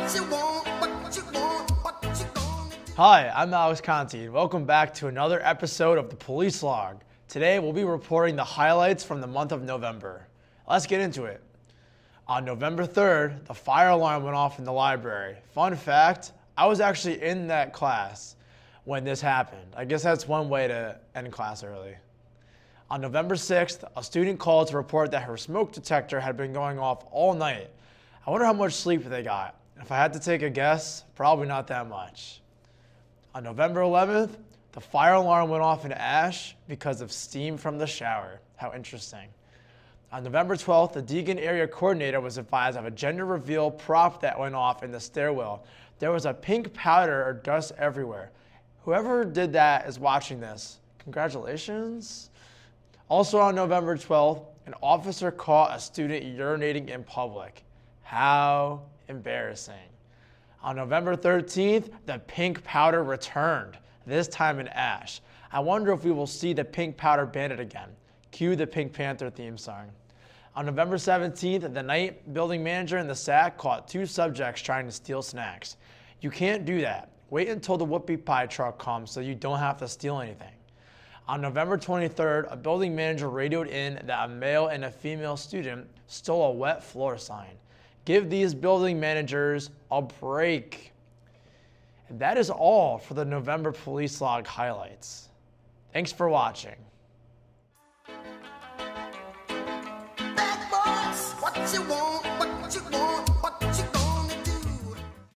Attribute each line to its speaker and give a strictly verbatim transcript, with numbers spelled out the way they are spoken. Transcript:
Speaker 1: Hi, I'm Alex Conte, and welcome back to another episode of the Police Log. Today, we'll be reporting the highlights from the month of November. Let's get into it. On November third, the fire alarm went off in the library. Fun fact, I was actually in that class when this happened. I guess that's one way to end class early. On November sixth, a student called to report that her smoke detector had been going off all night. I wonder how much sleep they got. If I had to take a guess, probably not that much. On November eleventh, the fire alarm went off in Ash because of steam from the shower. How interesting. On November twelfth, the Deegan area coordinator was advised of a gender reveal prop that went off in the stairwell. There was a pink powder or dust everywhere. Whoever did that is watching this. Congratulations. Also on November twelfth, an officer caught a student urinating in public. How embarrassing. On November thirteenth, the pink powder returned, this time in Ash. I wonder if we will see the Pink Powder Bandit again. Cue the Pink Panther theme song. On November seventeenth, the night building manager in the S A C caught two subjects trying to steal snacks. You can't do that. Wait until the whoopie pie truck comes so you don't have to steal anything. On November twenty-third, a building manager radioed in that a male and a female student stole a wet floor sign. Give these building managers a break. And that is all for the November Police Log highlights. Thanks for watching.
Speaker 2: Bad boys, what you want?